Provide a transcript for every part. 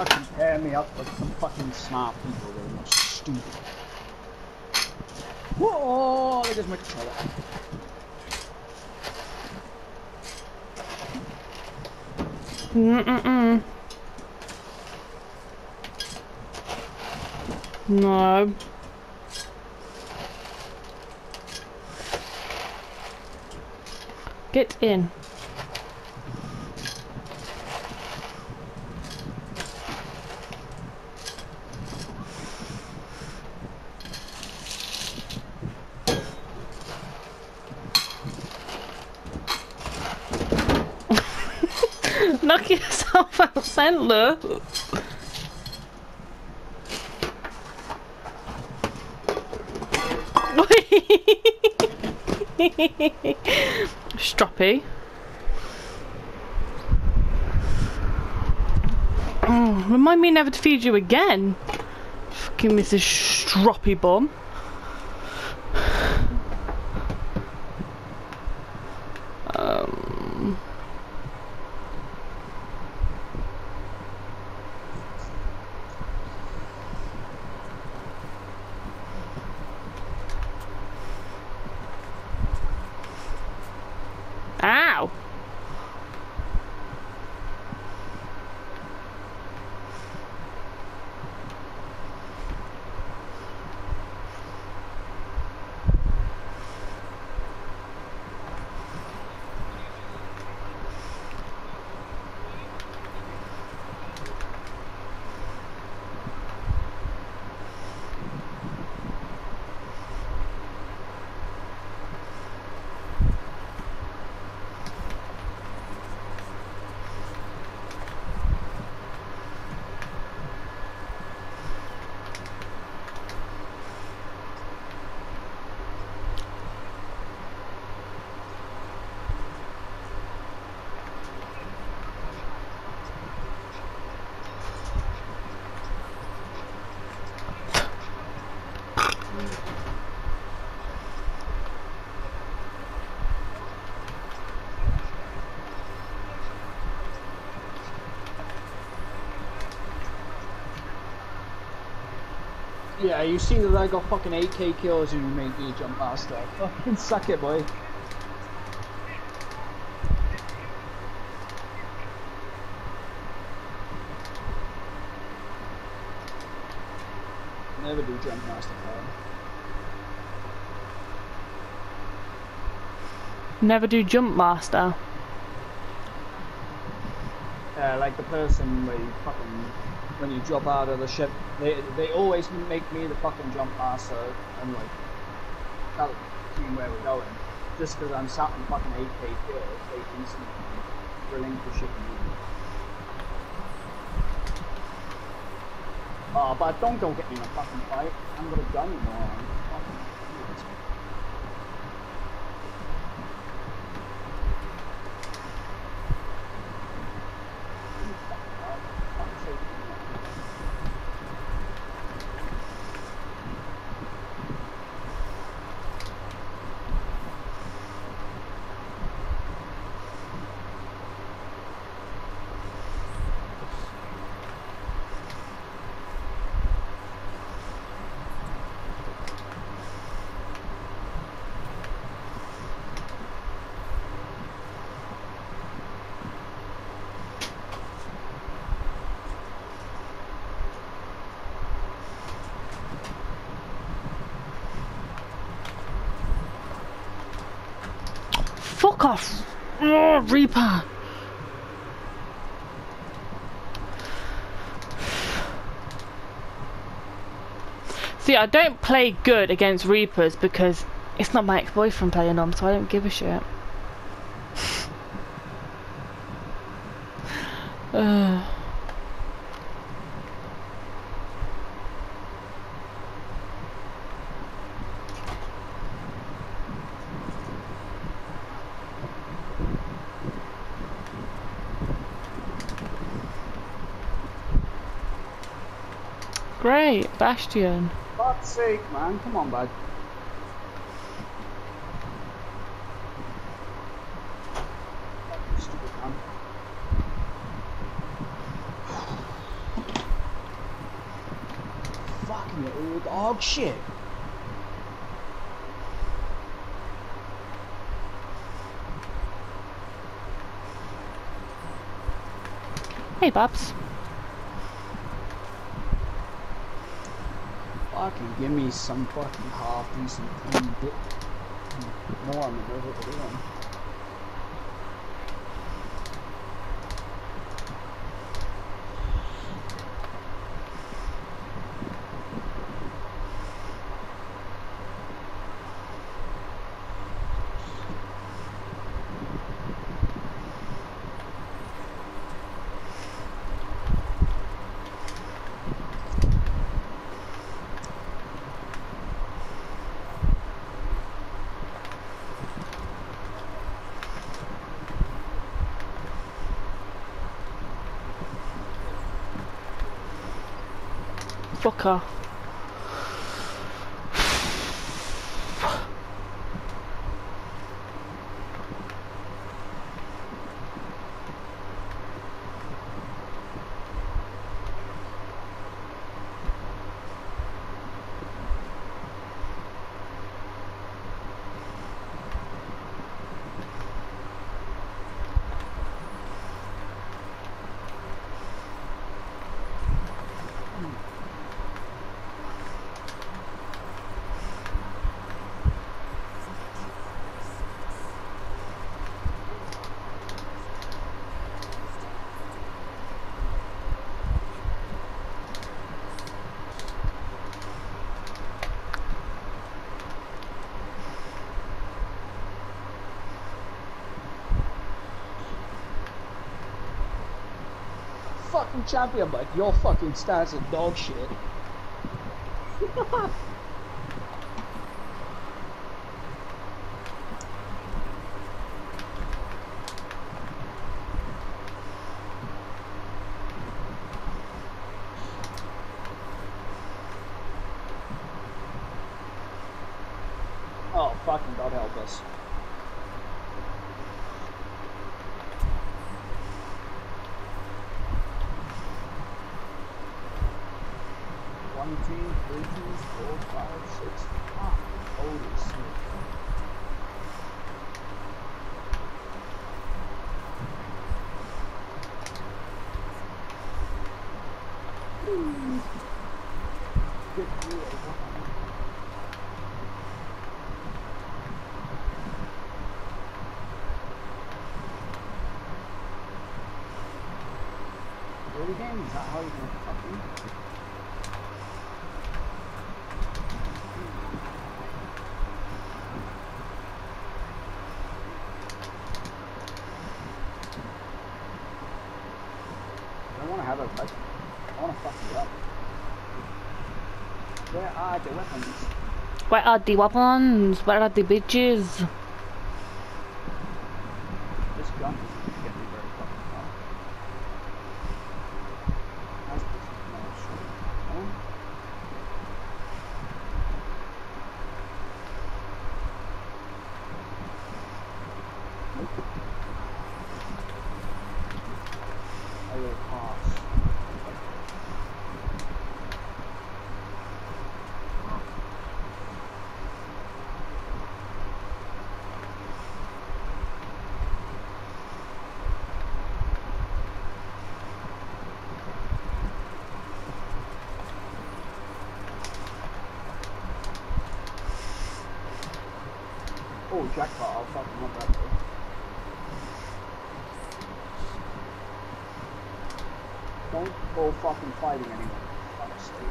fucking pair me up with some fucking smart people. They're not stupid. Whoa! There goes my controller. No. Get in. Knock yourself out, Sandler. Stroppy. Oh, remind me never to feed you again. Fucking Mrs. Stroppy bum. Ow! Yeah, you seen that I got fucking 8k kills and you made me a jump master. Fucking suck it, boy. Never do jump master power. Never do jump master. Like the person where you fucking, when you drop out of the ship, they always make me the fucking jump master and like tell the team where we're going. Just because I'm sat in fucking 8k kills, they instantly relinquish it to me. Oh, but don't go get me in a fucking fight. I'm gonna gun you more. Fuck off! Oh, Reaper! See, I don't play good against Reapers because it's not my ex-boyfriend playing on, so I don't give a shit. Great, Bastion. For fuck's sake, man. Come on, bud. Stupid man. little dog shit. Hey, Babs. Fucking give me some fucking half decent clean dick. More on the river to do one. Fucker. Fucking champion, but your fucking stats are dog shit. Oh, fucking God help us. One team, 3 teams, 4, 5, 6. Ah, holy shit. Get through it. Early game, is that how you can fucking... I don't want to have a fight. I want to fuck you up. Where are the weapons? Where are the weapons? Where are the bitches? This gun isn't getting me very fucking far. That's this no shit. Oh. I will pass. Oh, jackpot, I'll fucking want that though. Don't go fucking fighting anyone. For fuck's sake.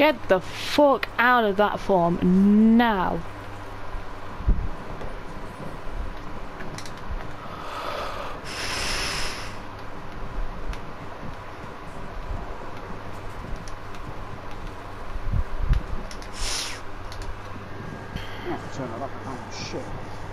Get the fuck out of that farm now. I have to turn it up. Oh shit.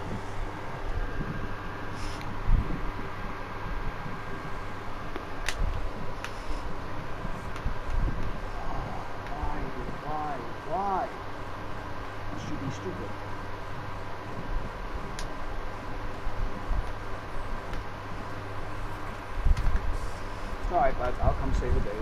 Why? That should be stupid. It's alright, bud. I'll come save the day.